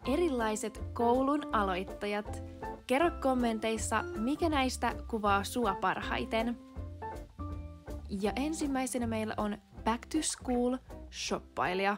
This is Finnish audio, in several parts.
Erilaiset koulun aloittajat. Kerro kommenteissa, mikä näistä kuvaa sua parhaiten. Ja ensimmäisenä meillä on Back to School shoppailija.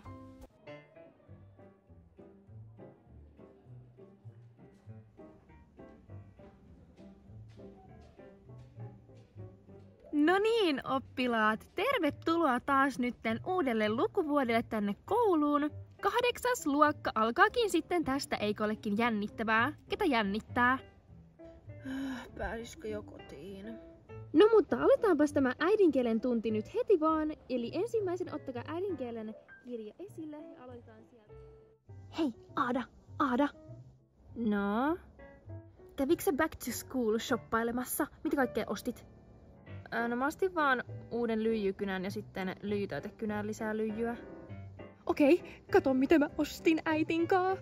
No niin, oppilaat, tervetuloa taas nytten uudelle lukuvuodelle tänne kouluun. 8. luokka alkaakin sitten tästä, eikö olekin jännittävää? Ketä jännittää? Pääsisikö jo kotiin? No mutta aletaanpas tämä äidinkielen tunti nyt heti vaan. Eli ensimmäisen ottakaa äidinkielen kirja esille ja aloitetaan sieltä. Hei, Aada. No? Kävikö sä Back to School shoppailemassa? Mitä kaikkea ostit? No mä ostin vaan uuden lyijykynän ja sitten lyijytäytekynään lisää lyijyä. Okei, kato mitä mä ostin äitinkaa.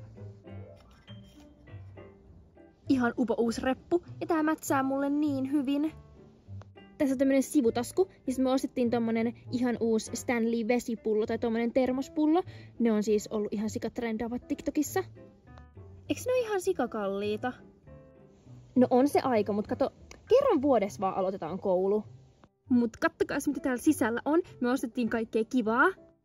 Ihan upo uusi reppu ja tää mätsää mulle niin hyvin. Tässä on tämmönen sivutasku ja sitten me ostettiin tommonen ihan uusi Stanley vesipullo tai tommonen termospullo. Ne on siis ollut ihan sikatrendaavat TikTokissa. Eiks ne oo ihan sikakalliita? No on se aika, mut kato, kerran vuodessa vaan aloitetaan koulu. Mut kattokaas mitä täällä sisällä on. Me ostettiin kaikkea kivaa.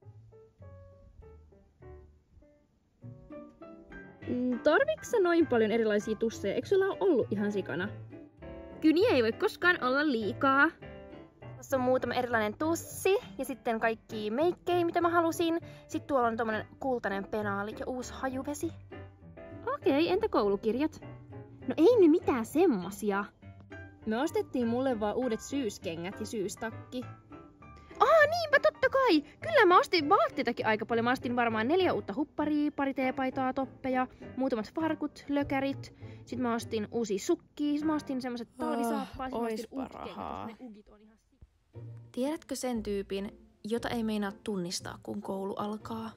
Tarviks sä noin paljon erilaisia tusseja? Eikö sulla ole ollut ihan sikana? Kyniä ei voi koskaan olla liikaa. Tässä on muutama erilainen tussi ja sitten kaikki meikkejä mitä mä halusin. Sitten tuolla on tommonen kultainen penaali ja uusi hajuvesi. Okei, entä koulukirjat? No ei ne mitään semmosia. Me ostettiin mulle vaan uudet syyskengät ja syystakki. Niinpä totta kai! Kyllä mä ostin vaatteitakin aika paljon. Mä ostin varmaan 4 uutta hupparia, pari teepaitaa, toppeja, muutamat farkut, lökärit. Sitten mä ostin uusia sukkia, sitten mä ostin semmoset talvisaappaat. Oispa rahaa. Tiedätkö sen tyypin, jota ei meinaa tunnistaa, kun koulu alkaa?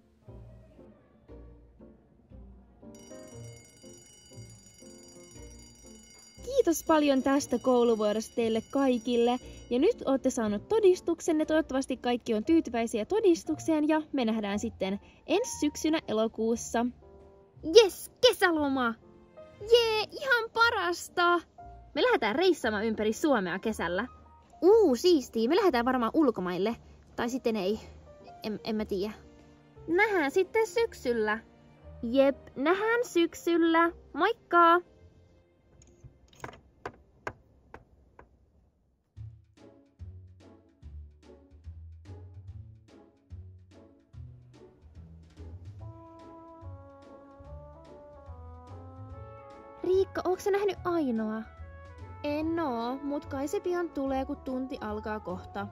Kiitos paljon tästä kouluvuodesta teille kaikille. Ja nyt olette saanut todistuksenne. Toivottavasti kaikki on tyytyväisiä todistukseen ja me nähdään sitten ensi syksynä elokuussa. Jes, kesäloma! Jee, ihan parasta! Me lähdetään reissaamaan ympäri Suomea kesällä. Siistii. Me lähdetään varmaan ulkomaille. Tai sitten ei. En mä tiedä. Nähdään sitten syksyllä. Jep, nähdään syksyllä. Moikka! Riikka, ootko sä nähnyt Ainoa? En oo, mut kai se pian tulee, kun tunti alkaa kohta.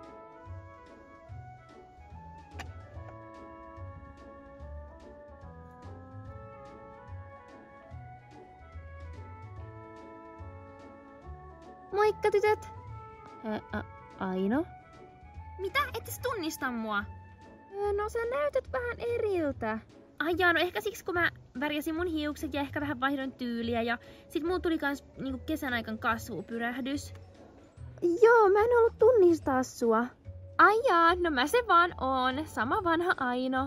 Moikka tytöt! Aino? Mitä? Et sä tunnista mua? No sä näytät vähän eriltä. Ai jaa, no ehkä siksi kun mä värjäsin mun hiukset ja ehkä vähän vaihdoin tyyliä ja sit mulla tuli kans niinku kesän aikan kasvupyrähdys. Joo, mä en ollut tunnistaa sua. Ai jaa, no mä se vaan oon. Sama vanha Aino.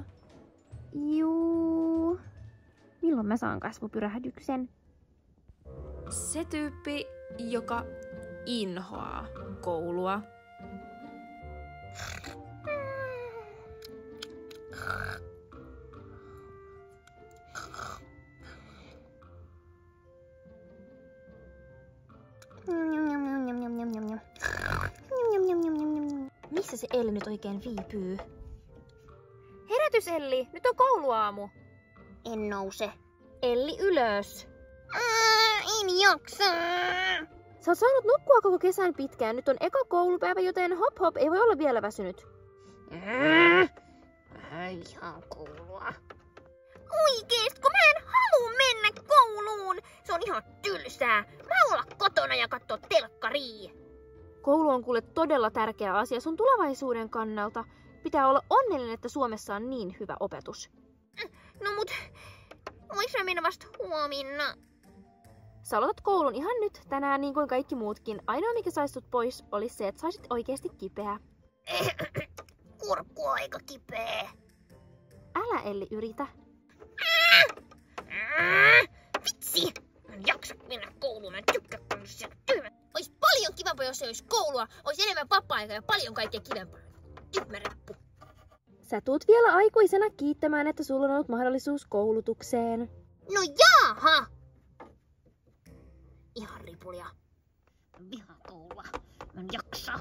Juu. Milloin mä saan kasvupyrähdyksen? Se tyyppi, joka inhoaa koulua. Missä se Elli nyt oikein viipyy? Herätys Elli, nyt on kouluaamu. En nouse. Elli ylös. En jaksa. Sä oot saanut nukkua koko kesän pitkään. Nyt on eka koulupäivä, joten hop ei voi olla vielä väsynyt. Ihan koulua. Oikeesti, kun mä en halua mennä kouluun. Se on ihan tylsää. Mä olla kotona ja katsoa telkkaria. Koulu on kuule todella tärkeä asia sun tulevaisuuden kannalta. Pitää olla onnellinen, että Suomessa on niin hyvä opetus. No mut, voiko mä mennä vasta huomenna? Sä aloitat koulun ihan nyt, tänään niin kuin kaikki muutkin. Ainoa mikä sais sut pois olisi se, että saisit oikeesti kipeä. Kurkku on aika kipeä. Älä Elli yritä. Vitsi! Mä en jaksa mennä kouluun, mä en tykkää tämmöisiä tyhmä. Ois paljon kivempaa, jos ei olisi koulua. Ois enemmän vapaa-aikaa ja paljon kaikkea kivempaa. Tyhmä reppu. Sä tuut vielä aikuisena kiittämään, että sulla on ollut mahdollisuus koulutukseen. No jaaha! Ihan ripulia. Vihaan koulua. Mä en jaksa.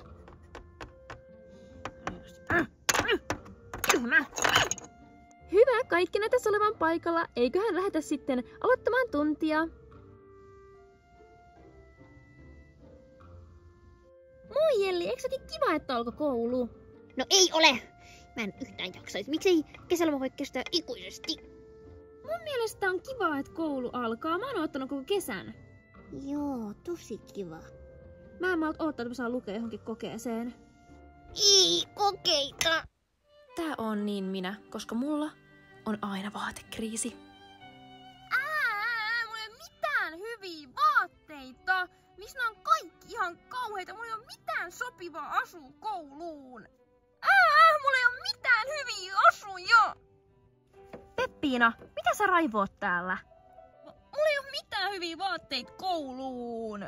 Tyhmä! Hyvä, kaikki näyttäisi olevan paikalla. Eiköhän lähetä sitten aloittamaan tuntia. Moi Jelli, eikö sekin kiva, että alkoi koulu? No ei ole. Mä en yhtään jaksaisi. Miksei kesäloma voi kestää ikuisesti? Mun mielestä on kiva, että koulu alkaa. Mä oon odottanut koko kesän. Joo, tosi kiva. Mä en malta odottaa, että mä saan lukea johonkin kokeeseen. Ei kokeita! Tää on niin minä, koska mulla on aina vaatekriisi. Mulla ei ole mitään hyviä vaatteita. Missä ne on kaikki ihan kauheita. Mulla ei ole mitään sopivaa asua kouluun. Mulla ei ole mitään hyviä asuja. Peppiina, mitä sä raivoot täällä? Mulla ei ole mitään hyviä vaatteita kouluun.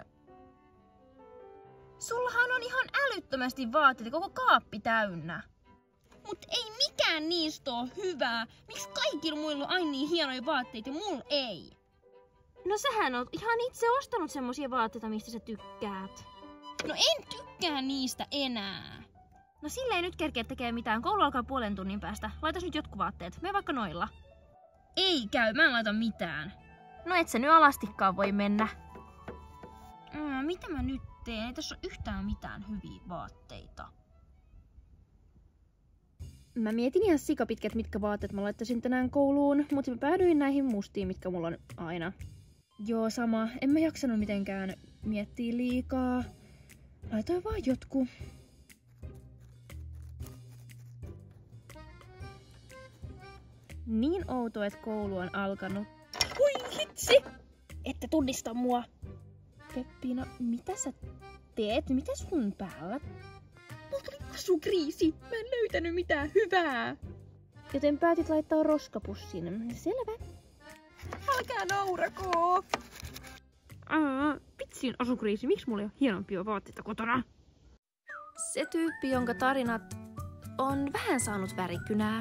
Sullahan on ihan älyttömästi vaatteita, koko kaappi täynnä. Mut ei mikään niistä oo hyvää. Miksi kaikilla muilla on aina niin hienoja vaatteita ja mulla ei? No sähän oot ihan itse ostanut semmosia vaatteita, mistä sä tykkäät. No en tykkää niistä enää. No sille ei nyt kerkeä tekee mitään. Koulu alkaa puolen tunnin päästä. Laitas nyt jotkut vaatteet. Mene vaikka noilla. Ei käy, mä en laita mitään. No et sä nyt alastikkaan voi mennä. Mitä mä nyt teen? Ei tässä ole yhtään mitään hyviä vaatteita. Mä mietin ihan sikapitkät, mitkä vaatteet mä laittaisin tänään kouluun, mutta mä päädyin näihin mustiin, mitkä mulla on aina. Joo, sama. En mä jaksanut mitenkään miettiä liikaa. Laitoin vaan jotkut. Niin outo, että koulu on alkanut. Hui hitsi! Ette tunnista mua. Peppiina, mitä sä teet? Mitä sun päällä? Mulla tuli asukriisi. Mä en löytänyt mitään hyvää. Joten päätit laittaa roskapussin. Selvä. Älkää naurako. Vitsin asukriisi. Miksi mulla ei ole hienompia vaatteita kotona? Se tyyppi, jonka tarinat on vähän saanut värikynää.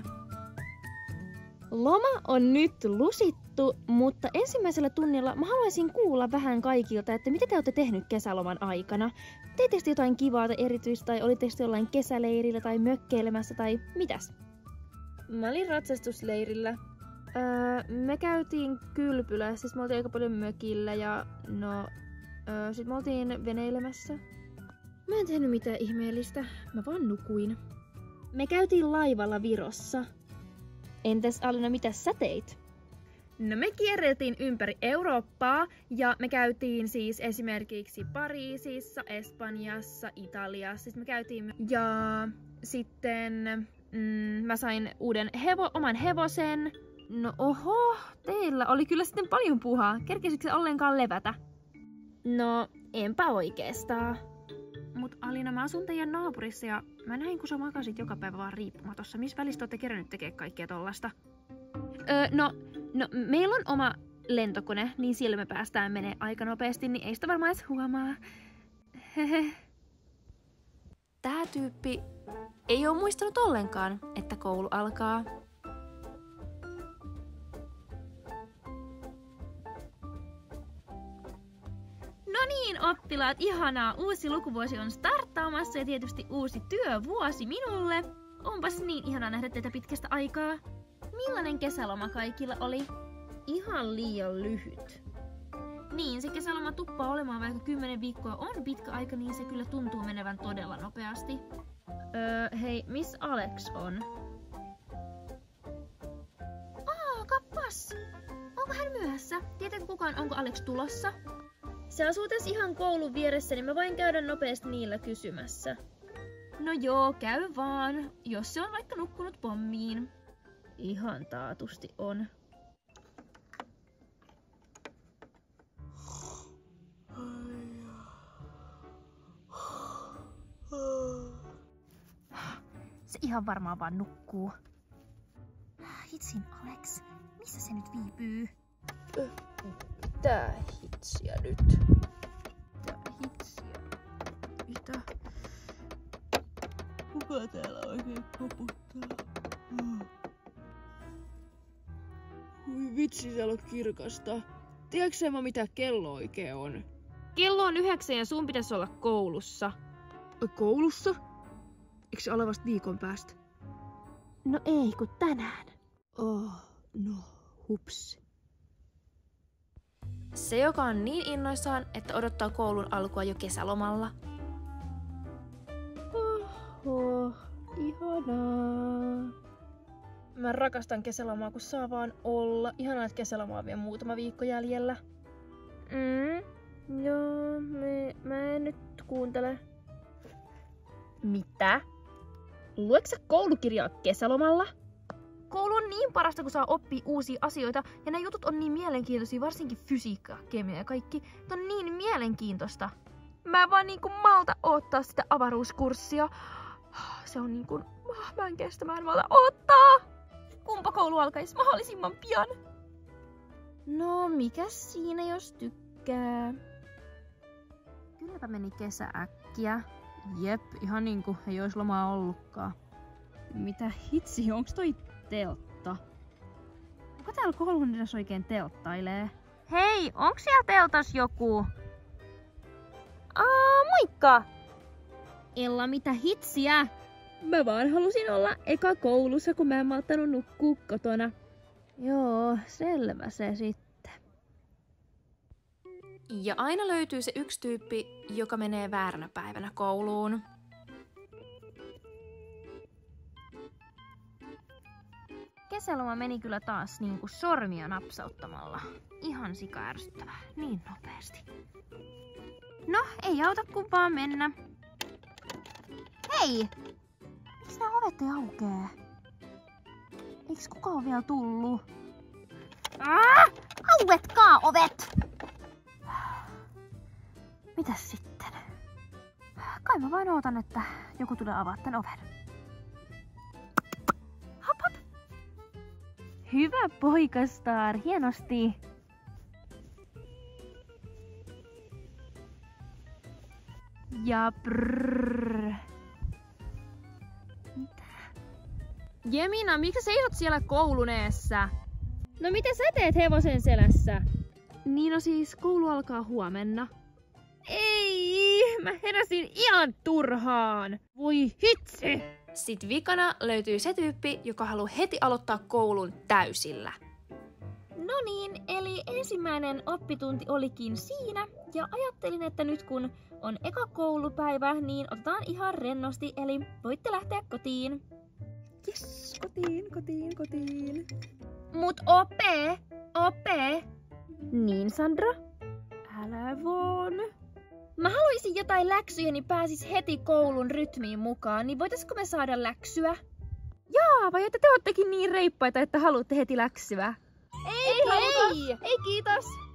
Loma on nyt lusittu, mutta ensimmäisellä tunnilla mä haluaisin kuulla vähän kaikilta, että mitä te olette tehnyt kesäloman aikana. Teittekö te jotain kivaa tai erityistä, tai olitteko te jollain kesäleirillä tai mökkeilemässä tai mitäs? Mä olin ratsastusleirillä. Me käytiin kylpylässä, siis me oltiin aika paljon mökillä ja sit me oltiin veneilemässä. Mä en tehnyt mitään ihmeellistä, mä vaan nukuin. Me käytiin laivalla Virossa. Entäs Alina, mitä sä teit? No me kierreltiin ympäri Eurooppaa ja me käytiin siis esimerkiksi Pariisissa, Espanjassa, Italiassa. Siis me käytiin ja sitten mä sain oman hevosen. No oho, teillä oli kyllä sitten paljon puhaa. Kerkesikö ollenkaan levätä? No, enpä oikeastaan. Mut Alina, mä asun teidän naapurissa ja mä näin, kun sä makasit joka päivä vaan riippumatossa. Missä välistä olette kerännyt tekemään kaikkea tollasta? No, meillä on oma lentokone, niin siellä me päästään menee aika nopeasti, niin ei sitä varmaan edes huomaa. Hehe. Tää tyyppi ei oo muistanut ollenkaan, että koulu alkaa. No niin, oppilaat, ihanaa. Uusi lukuvuosi on starttaamassa ja tietysti uusi työvuosi minulle. Onpas niin ihanaa nähdä teitä pitkästä aikaa. Millainen kesäloma kaikilla oli? Ihan liian lyhyt. Niin, se kesäloma tuppaa olemaan, vaikka 10 viikkoa on pitkä aika, niin se kyllä tuntuu menevän todella nopeasti. Hei, miss Alex on? Kappas! Onko hän myöhässä? Tietääkö kukaan, onko Alex tulossa? Se asuu tässä ihan koulun vieressä, niin mä voin käydä nopeasti niillä kysymässä. No joo, käy vaan, jos se on vaikka nukkunut pommiin. Ihan taatusti on. Se ihan varmaan vaan nukkuu. Hitsin Alex, missä se nyt viipyy? Mitä hitsiä nyt? Mitä hitsiä? Mitä? Kuka täällä oikein koputtaa? Oi vitsi, siellä on kirkasta. Tiedätkö mä mitä kello oikein on? Kello on 9 ja sun pitäisi olla koulussa. Koulussa? Eikö se ole vasta viikon päästä? No ei, kun tänään. No, hups. Se, joka on niin innoissaan, että odottaa koulun alkua jo kesälomalla. Ihanaa. Mä rakastan kesälomaa, kun saa vaan olla. Ihanaa, että kesälomaa on vielä muutama viikko jäljellä. Joo, mä en nyt kuuntele. Mitä? Luetko sä koulukirjaa kesälomalla? Koulu on niin parasta, kun saa oppia uusia asioita, ja nämä jutut on niin mielenkiintoisia, varsinkin fysiikka, kemia ja kaikki. Tämä on niin mielenkiintoista. Mä en vaan niinku malta odottaa sitä avaruuskurssia. Se on niinku, mä en kestä, mä en malta odottaa. Kumpa koulu alkaisi mahdollisimman pian? No, mikä siinä jos tykkää? Kylläpä meni kesä äkkiä. Jep, ihan niinku ei ois lomaa ollutkaan. Mitä hitsi, onks toi teltta? Kuka täällä koulun edessä oikein telttailee? Hei, onks siellä teltas joku? Moikka! Ella, mitä hitsiä? Mä vaan halusin olla eka koulussa, kun mä en malttanut nukkua kotona. Joo, selvä se sitten. Ja aina löytyy se yksi tyyppi, joka menee vääränä päivänä kouluun. Kesäloma meni kyllä taas niinku sormia napsauttamalla. Ihan sika ärsyttävää, niin nopeasti. No, ei auta kun vaan mennä. Hei! Miksi nää ovet ei aukee? Eiks kukaan ole vielä tullu? Auetkaa ovet! Mitäs sitten? Kai mä vain ootan, että joku tulee avaa tän oven. Hop hop! Hyvä poika, Star, hienosti! Ja brrrr. Mitä? Jemina, miksi sä seisot siellä koulun eessä? No mitä sä teet hevosen selässä? Niin no siis, koulu alkaa huomenna. Ei, mä heräsin ihan turhaan. Voi hitsi! Sitten vikana löytyy se tyyppi, joka haluaa heti aloittaa koulun täysillä. No niin, eli ensimmäinen oppitunti olikin siinä. Ja ajattelin, että nyt kun on eka koulupäivä, niin otetaan ihan rennosti, eli voitte lähteä kotiin. Jes, kotiin. Mut Ope! Niin, Sandra? Älä vaan. Mä haluaisin jotain läksyjä, niin pääsis heti koulun rytmiin mukaan, niin voitaisko me saada läksyä? Jaa, vai että te oottekin niin reippaita, että haluatte heti läksyä? Ei kiitos!